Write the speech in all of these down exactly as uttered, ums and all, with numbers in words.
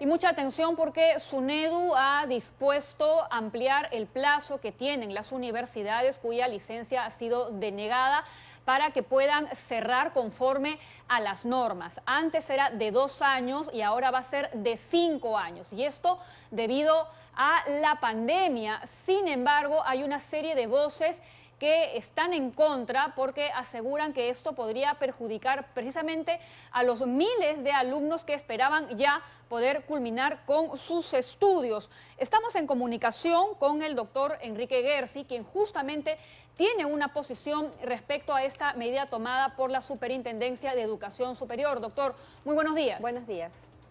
Y mucha atención porque SUNEDU ha dispuesto ampliar el plazo que tienen las universidades cuya licencia ha sido denegada para que puedan cerrar conforme a las normas. Antes era de dos años y ahora va a ser de cinco años. Y esto debido a la pandemia. Sin embargo, hay una serie de voces que están en contra porque aseguran que esto podría perjudicar precisamente a los miles de alumnos que esperaban ya poder culminar con sus estudios. Estamos en comunicación con el doctor Enrique Gersi, quien justamente tiene una posición respecto a esta medida tomada por la Superintendencia de Educación Superior. Doctor, muy buenos días. Buenos días.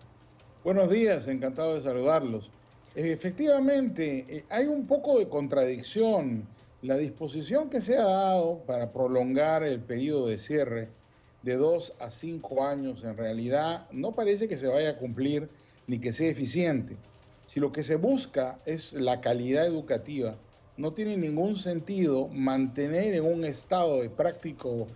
Buenos días, encantado de saludarlos. Efectivamente, hay un poco de contradicción. La disposición que se ha dado para prolongar el periodo de cierre de dos a cinco años en realidad no parece que se vaya a cumplir ni que sea eficiente. Si lo que se busca es la calidad educativa, no tiene ningún sentido mantener en un estado de práctico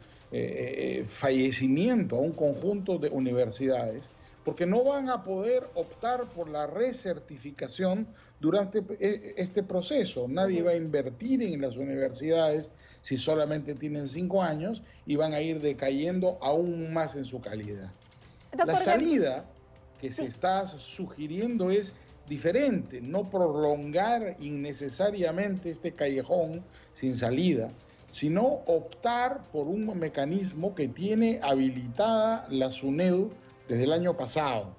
eh, fallecimiento a un conjunto de universidades, porque no van a poder optar por la recertificación durante este proceso. Nadie va a invertir en las universidades si solamente tienen cinco años y van a ir decayendo aún más en su calidad. Doctor, la salida que sí. se está sugiriendo es diferente, no prolongar innecesariamente este callejón sin salida, sino optar por un mecanismo que tiene habilitada la SUNEDU desde el año pasado.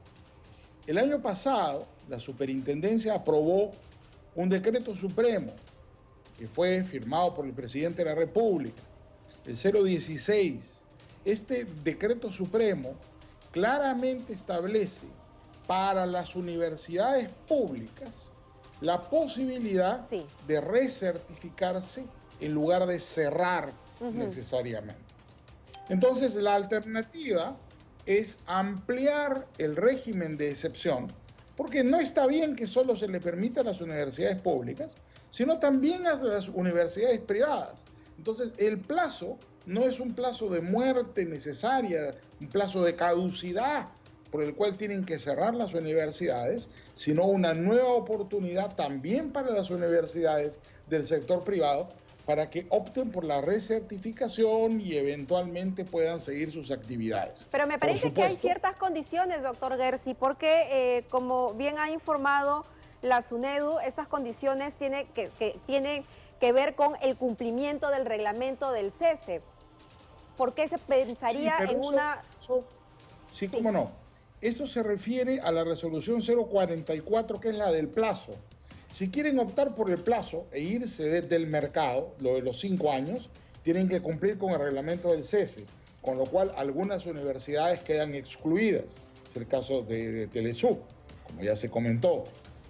El año pasado, la Superintendencia aprobó un decreto supremo que fue firmado por el presidente de la República, el cero dieciséis. Este decreto supremo claramente establece para las universidades públicas la posibilidad sí. de recertificarse en lugar de cerrar uh-huh. necesariamente. Entonces, la alternativa es ampliar el régimen de excepción, porque no está bien que solo se le permita a las universidades públicas, sino también a las universidades privadas. Entonces, el plazo no es un plazo de muerte necesaria, un plazo de caducidad por el cual tienen que cerrar las universidades, sino una nueva oportunidad también para las universidades del sector privado para que opten por la recertificación y eventualmente puedan seguir sus actividades. Pero me parece que hay ciertas condiciones, doctor Gersi, porque eh, como bien ha informado la SUNEDU, estas condiciones tienen que, que, tienen que ver con el cumplimiento del reglamento del cese. ¿Por qué se pensaría sí, en eso, una...? Eso, sí, sí, cómo no. Eso se refiere a la resolución cero cuarenta y cuatro, que es la del plazo. Si quieren optar por el plazo e irse del mercado, lo de los cinco años, tienen que cumplir con el reglamento del cese, con lo cual algunas universidades quedan excluidas. Es el caso de, de Telesub, como ya se comentó.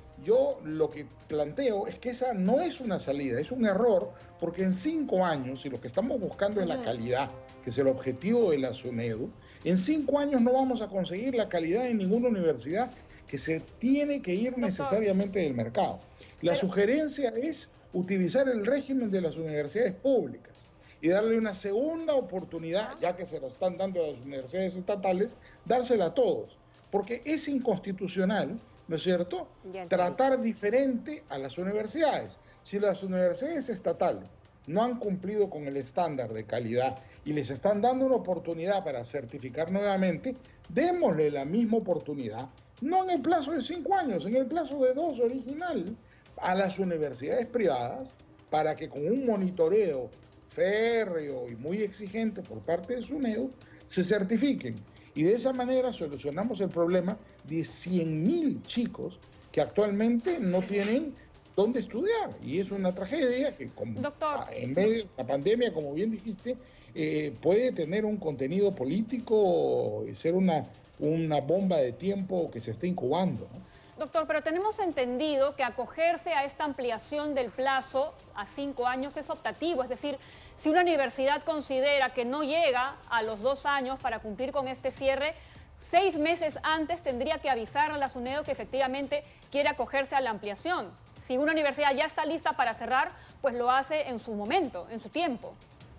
Yo lo que planteo es que esa no es una salida, es un error, porque en cinco años, si lo que estamos buscando es la calidad, que es el objetivo de la SUNEDU, en cinco años no vamos a conseguir la calidad en ninguna universidad, que se tiene que ir necesariamente del mercado. La Pero... sugerencia es utilizar el régimen de las universidades públicas y darle una segunda oportunidad, ya que se la están dando a las universidades estatales, dársela a todos, porque es inconstitucional, ¿no es cierto?, tratar diferente a las universidades. Si las universidades estatales no han cumplido con el estándar de calidad y les están dando una oportunidad para certificar nuevamente, démosle la misma oportunidad, no en el plazo de cinco años, en el plazo de dos original, a las universidades privadas, para que con un monitoreo férreo y muy exigente por parte de SUNEDU, se certifiquen. Y de esa manera solucionamos el problema de cien mil chicos que actualmente no tienen dónde estudiar. Y es una tragedia que, como Doctor. en medio de la pandemia, como bien dijiste, eh, puede tener un contenido político y ser una, una bomba de tiempo que se está incubando, ¿no? Doctor, pero tenemos entendido que acogerse a esta ampliación del plazo a cinco años es optativo, es decir, si una universidad considera que no llega a los dos años para cumplir con este cierre, seis meses antes tendría que avisar a la SUNEDU que efectivamente quiere acogerse a la ampliación. Si una universidad ya está lista para cerrar, pues lo hace en su momento, en su tiempo.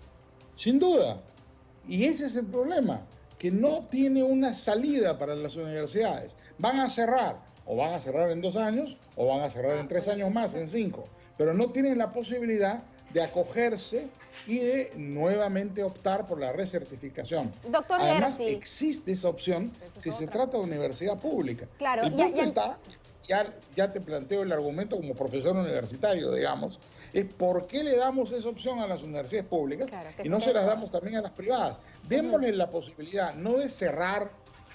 Sin duda, y ese es el problema, que no tiene una salida para las universidades. Van a cerrar. o van a cerrar en dos años, o van a cerrar en tres años más, en cinco. Pero no tienen la posibilidad de acogerse y de nuevamente optar por la recertificación. Doctor Además, Gersi. existe esa opción si se trata de universidad pública. Claro, el ya- punto ya- está, ya, ya te planteo el argumento como profesor universitario, digamos, es por qué le damos esa opción a las universidades públicas Claro, que y se no se queden las todas. damos también a las privadas. Démosle la posibilidad no de cerrar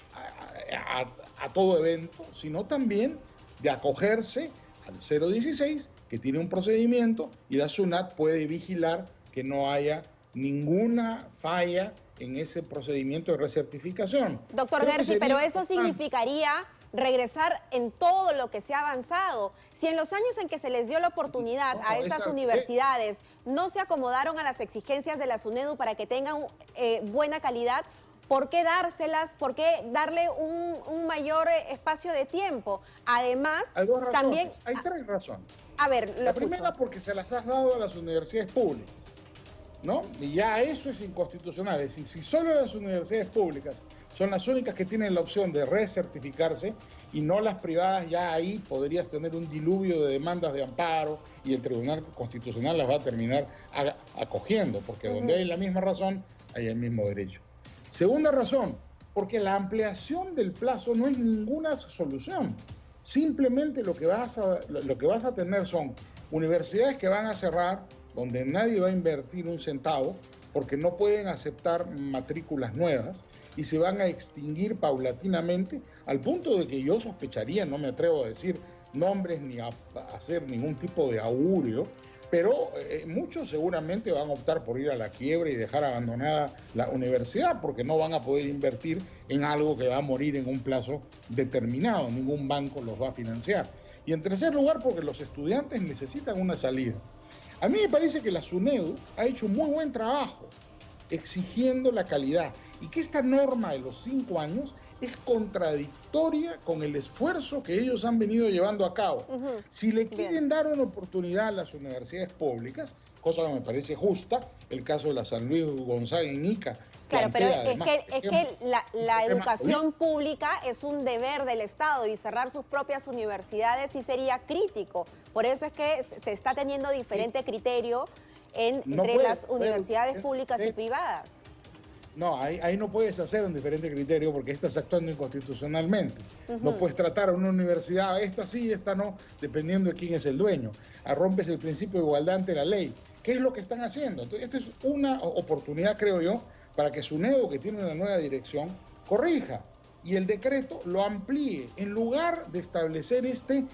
a, a- a todo evento, sino también de acogerse al cero dieciséis, que tiene un procedimiento, y la SUNAT puede vigilar que no haya ninguna falla en ese procedimiento de recertificación. Doctor Creo que Gersi, sería pero eso importante. significaría regresar en todo lo que se ha avanzado. Si en los años en que se les dio la oportunidad No, a estas esa- universidades no se acomodaron a las exigencias de la SUNEDU para que tengan eh, buena calidad, ¿por qué dárselas? ¿Por qué darle un, un mayor eh, espacio de tiempo? Además, Hay dos razones. también... Hay tres razones. A ver, lo La escucho. primera, porque se las has dado a las universidades públicas, ¿no? Y ya eso es inconstitucional. Es decir, si solo las universidades públicas son las únicas que tienen la opción de recertificarse y no las privadas, ya ahí podrías tener un diluvio de demandas de amparo y el Tribunal Constitucional las va a terminar a- acogiendo, porque donde hay la misma razón, hay el mismo derecho. Segunda razón, porque la ampliación del plazo no es ninguna solución. Simplemente lo que vas a, lo que vas a tener son universidades que van a cerrar, donde nadie va a invertir un centavo, porque no pueden aceptar matrículas nuevas y se van a extinguir paulatinamente, al punto de que yo sospecharía, no me atrevo a decir nombres ni a, a hacer ningún tipo de augurio, pero eh, muchos seguramente van a optar por ir a la quiebra y dejar abandonada la universidad porque no van a poder invertir en algo que va a morir en un plazo determinado, ningún banco los va a financiar. Y en tercer lugar, porque los estudiantes necesitan una salida. A mí me parece que la SUNEDU ha hecho un muy buen trabajo exigiendo la calidad y que esta norma de los cinco años es contradictoria con el esfuerzo que ellos han venido llevando a cabo. Ujú. Si le Bien. quieren dar una oportunidad a las universidades públicas, cosa que me parece justa, el caso de la San Luis Gonzaga en Ica. Claro, pero plantea, es además, que, por es ejemplo, que la, un la sistema educación pública es un deber del Estado y cerrar sus propias universidades sí sería crítico. Por eso es que se está teniendo diferente criterio en- No entre puede, las puede, universidades eh, públicas y eh, privadas. No, ahí, ahí no puedes hacer un diferente criterio porque estás actuando inconstitucionalmente. No puedes tratar a una universidad, esta sí, esta no, dependiendo de quién es el dueño. Ah, rompes el principio de igualdad ante la ley. ¿Qué es lo que están haciendo? Entonces, esta es una oportunidad, creo yo, para que SUNEDU, que tiene una nueva dirección, corrija y el decreto lo amplíe en lugar de establecer este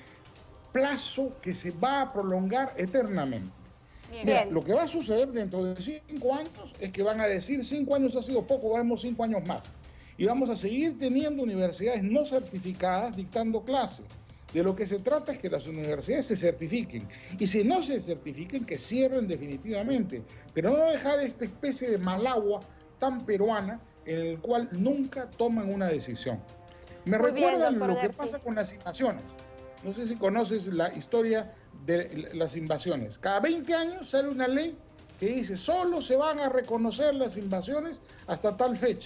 plazo que se va a prolongar eternamente. Bien. Mira, Bien. lo que va a suceder dentro de cinco años es que van a decir cinco años ha sido poco, vamos cinco años más. Y vamos a seguir teniendo universidades no certificadas dictando clases. De lo que se trata es que las universidades se certifiquen. Y si no se certifiquen, que cierren definitivamente. Pero no dejar esta especie de malagua tan peruana en el cual nunca toman una decisión. Me Muy bien, recuerdan doctor lo que Gersi. pasa con las invasiones. No sé si conoces la historia de las invasiones. Cada veinte años sale una ley que dice solo se van a reconocer las invasiones hasta tal fecha.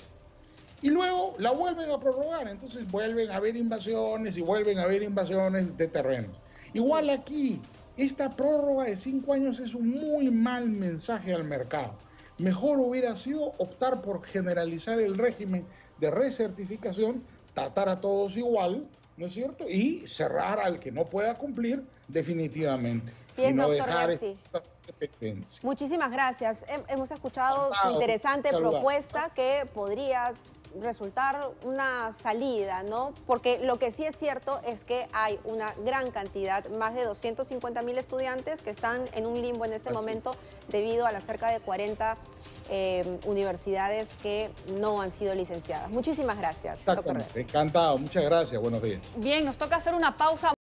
Y luego la vuelven a prorrogar, entonces vuelven a haber invasiones y vuelven a haber invasiones de terrenos. Igual aquí, esta prórroga de cinco años es un muy mal mensaje al mercado. Mejor hubiera sido optar por generalizar el régimen de recertificación, tratar a todos igual, ¿no es cierto? Y cerrar al que no pueda cumplir definitivamente. Bien, y no doctor dejar Gersi. esta competencia. Muchísimas gracias. Hem- Hemos escuchado su Encantado, interesante saludar. propuesta que podría resultar una salida, ¿no? Porque lo que sí es cierto es que hay una gran cantidad, más de doscientos cincuenta mil estudiantes que están en un limbo en este Así. momento debido a las cerca de cuarenta eh, universidades que no han sido licenciadas. Muchísimas gracias, doctor Exactamente. Gersi. Encantado. Muchas gracias. Buenos días. Bien, nos toca hacer una pausa.